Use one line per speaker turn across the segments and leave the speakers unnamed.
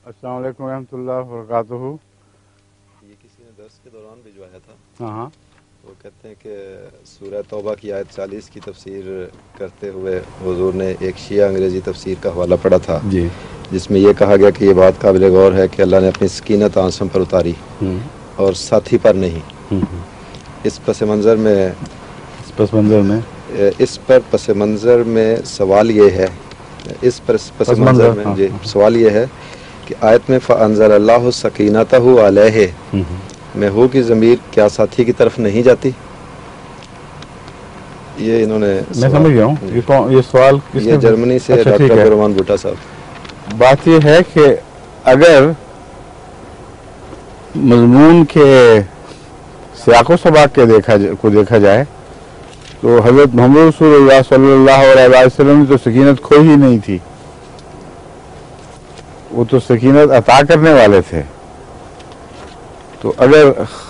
السلام علیکم ورحمۃ اللہ وبرکاتہ.
یہ کسی نے درس کے دوران بھجوایا تھا.
ہاں
وہ کہتے ہیں کہ سورہ توبہ کی آیت 40 کی تفسیر کرتے ہوئے حضور نے ایک شیعہ انگریزی تفسیر کا حوالہ پڑھا تھا
جی.
جس میں یہ کہا گیا کہ یہ بات قابل غور ہے کہ اللہ نے اپنی سکینت آنسم پر اتاری اور ساتھی پر نہیں. اس پس منظر میں سوال یہ ہے سوال یہ ہے کہ آیت میں فَأَنزَلَ اللَّهُ سَكِينَتَهُ عَلَيْهِ میں ہو کی ضمیر کیا ساتھی کی طرف نہیں جاتی؟ یہ انہوں نے
میں سمجھ گیا ہوں. یہ سوال
یہ جرمنی سے ڈاکٹر عبد الرحمان بھٹا صاحب.
بات یہ ہے کہ اگر مضمون کے سیاق و سباق کو دیکھا جائے تو حضرت محمد رسول اللہ صلی اللہ علیہ وسلم نے تو سکینت کھوئی ہی نہیں تھی. وہ تو سکینت عطا کرنے والے تھے. تو اگر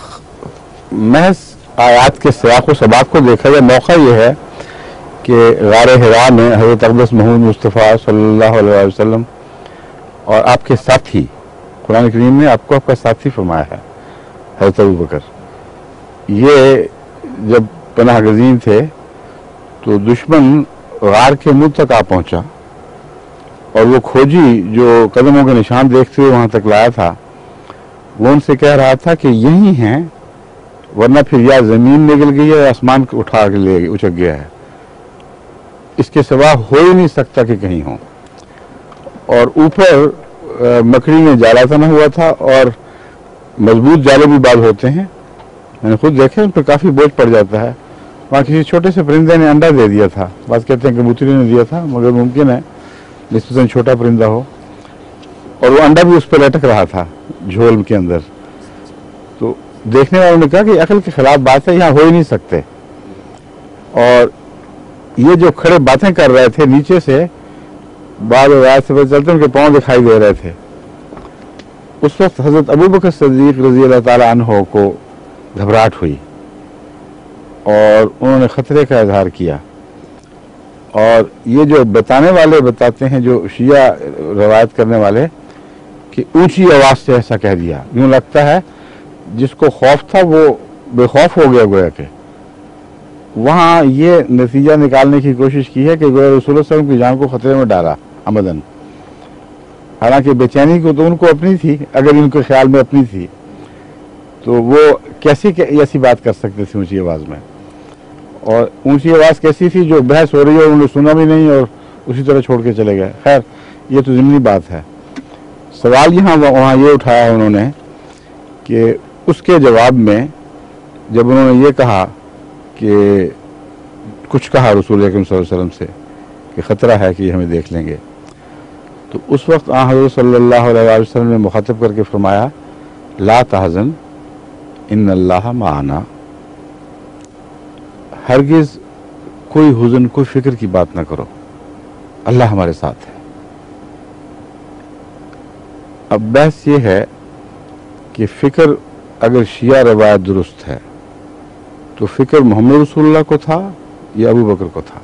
محض آیات کے سیاق و سباق کو دیکھا جائے، موقع یہ ہے کہ غار حرا میں حضرت اقدس محمد مصطفیٰ صلی اللہ علیہ وسلم اور آپ کے ساتھی، قرآن کریم نے آپ کو آپ کا ساتھی فرمایا ہے حضرت ابوبکر. یہ جب پناہ گزین تھے تو دشمن غار کے منہ تک آ پہنچا اور وہ کھوجی جو قدموں کے نشان دیکھتے ہوئے وہاں تک لایا تھا، وہ ان سے کہہ رہا تھا کہ یہی ہیں، ورنہ پھر یا زمین نگل گئی ہے یا آسمان اٹھا کے لے اچک گیا ہے، اس کے سوا ہو ہی نہیں سکتا کہ کہیں ہوں. اور اوپر مکڑی میں جالا تنا ہوا تھا اور مضبوط جالے بھی بعض ہوتے ہیں، میں نے خود دیکھے، ان پر کافی بوجھ پڑ جاتا ہے. وہاں کسی چھوٹے سے پرندے نے انڈا دے دیا تھا، بعض کہتے ہیں کبوتری نے دیا تھا، مگر ممکن ہے نسبتاً چھوٹا پرندہ ہو، اور وہ انڈا بھی اس پہ لٹک رہا تھا جھول کے اندر. تو دیکھنے والوں نے کہا کہ عقل کے خلاف بات ہے، یہاں ہو ہی نہیں سکتے. اور یہ جو کھڑے باتیں کر رہے تھے نیچے سے، بعض روایات سے پتہ چلتے ان کے پاؤں دکھائی دے رہے تھے. اس وقت حضرت ابوبکر صدیق رضی اللہ تعالی عنہ کو گھبراہٹ ہوئی اور انہوں نے خطرے کا اظہار کیا. اور یہ جو بتانے والے بتاتے ہیں، جو شیعہ روایت کرنے والے، کہ اونچی آواز سے ایسا کہہ دیا، یوں لگتا ہے جس کو خوف تھا وہ بے خوف ہو گیا گویا کہ. وہاں یہ نتیجہ نکالنے کی کوشش کی ہے کہ گویا رسول اللہ صلی اللہ علیہ وسلم کی جان کو خطرے میں ڈالا عمدن. حالانکہ بے چینی کو تو ان کو اپنی تھی، اگر ان کے خیال میں اپنی تھی تو وہ کیسی ایسی بات کر سکتے تھے اونچی آواز میں. اور اونچی آواز کیسی تھی جو بحث ہو رہی ہے، انہوں نے سنا بھی نہیں اور اسی طرح چھوڑ کے چلے گئے. خیر یہ تو ضمنی بات ہے. سوال وہاں یہ اٹھایا ہے انہوں نے کہ اس کے جواب میں جب انہوں نے یہ کہا کہ کچھ کہا رسول اکرم صلی اللہ علیہ وسلم سے کہ خطرہ ہے کہ یہ ہمیں دیکھ لیں گے، تو اس وقت حضرت صلی اللہ علیہ وسلم نے مخاطب کر کے فرمایا لا تحزن ان اللہ معنا. ہرگز کوئی حزن، کوئی فکر کی بات نہ کرو، اللہ ہمارے ساتھ ہے. اب بحث یہ ہے کہ فکر اگر شیعہ روایت درست ہے تو فکر محمد رسول اللہ کو تھا یا ابو بکر کو تھا؟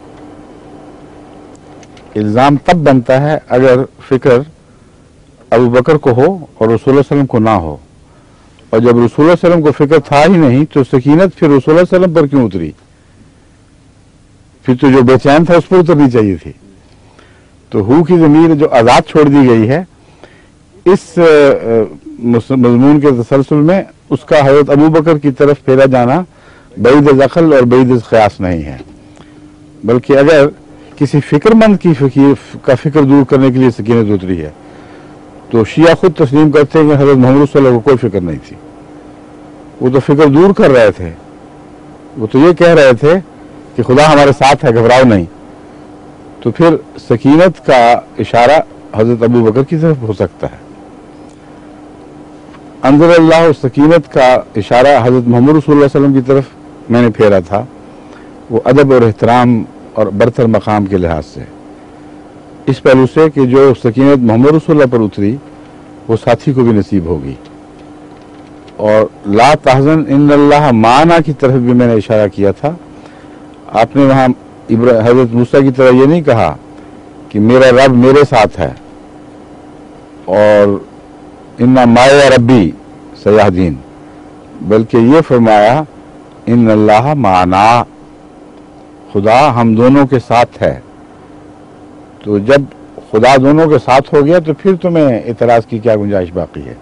الزام تب بنتا ہے اگر فکر ابو بکر کو ہو اور رسول اللہ صلی اللہ علیہ وسلم کو نہ ہو. اور جب رسول اللہ صلی اللہ علیہ وسلم کو فکر تھا ہی نہیں تو سکینت پھر رسول اللہ صلی اللہ علیہ وسلم پر کیوں اتری؟ پھر تو جو بے چین تھا اس پر اترنی چاہیے تھی. تو ہو کی ضمیر جو آزاد چھوڑ دی گئی ہے اس مضمون کے تسلسل میں، اس کا حضرت ابو بکر کی طرف پھیرا جانا بعید از عقل اور بعید از قیاس نہیں ہے، بلکہ اگر کسی فکر مند کا فکر دور کرنے کے لیے سکینت اتری ہے تو شیعہ خود تسلیم کرتے ہیں کہ حضرت محمد صلی اللہ علیہ وسلم کو کوئی فکر نہیں تھی. وہ تو فکر دور کر رہے تھے، وہ تو یہ کہہ رہے تھے کہ خدا ہمارے ساتھ ہے، گھبراؤ نہیں. تو پھر سکینت کا اشارہ حضرت ابو بکر کی طرف ہو سکتا ہے. انزل اللہ سکینت کا اشارہ حضرت محمد رسول اللہ صلی اللہ علیہ وسلم کی طرف میں نے پھیرا تھا، وہ ادب اور احترام اور برتر مقام کے لحاظ سے، اس پہلو سے کہ جو سکینت محمد رسول اللہ پر اتری وہ ساتھی کو بھی نصیب ہوگی. اور لا تحزن ان اللہ معنا کی طرف بھی میں نے اشارہ کیا تھا. آپ نے وہاں حضرت موسیٰ کی طرح یہ نہیں کہا کہ میرا رب میرے ساتھ ہے، اور इन्ना माया रब्बी सयाहदीन, बल्कि ये फरमाया इन अल्लाह माना, खुदा हम दोनों के साथ है। तो जब खुदा दोनों के साथ हो गया तो फिर तुम्हें इतराज की क्या गुंजाइश बाकी है।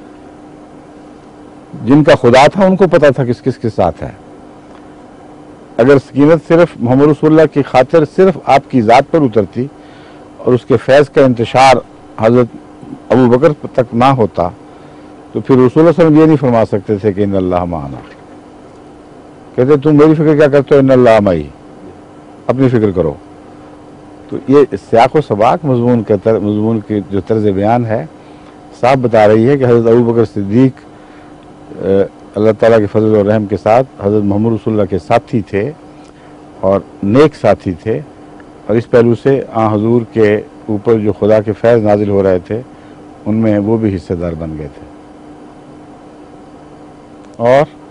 जिनका खुदा था उनको पता था किस किस के साथ है। अगर सकीनत सिर्फ मोहम्मद रसूलुल्लाह की खातिर सिर्फ आपकी ज़ात पर उतरती और उसके फैज़ का इंतशार हज़रत अबू बकर तक ना होता तो फिर रसूलुल्लाह सल्लल्लाहु अलैहि वसल्लम ये नहीं फरमा सकते थे कि इन अल्लाह माना। कहते तुम मेरी फिक्र क्या करते हो, इन अल्लाह माई, अपनी फिक्र करो। तो ये सियाक़ व सबाक़ मज़मून की जो तर्ज़ बयान है साफ बता रही है कि हज़रत अबू बकर सिद्दीक़ अल्लाह ताला के फजल और रहम के साथ हज़रत मोहम्मद रसूलुल्लाह के साथी थे और नेक साथी थे, और इस पहलू से हुज़ूर के ऊपर जो खुदा के फैज़ नाजिल हो रहे थे उनमें वो भी हिस्सेदार बन गए थे। और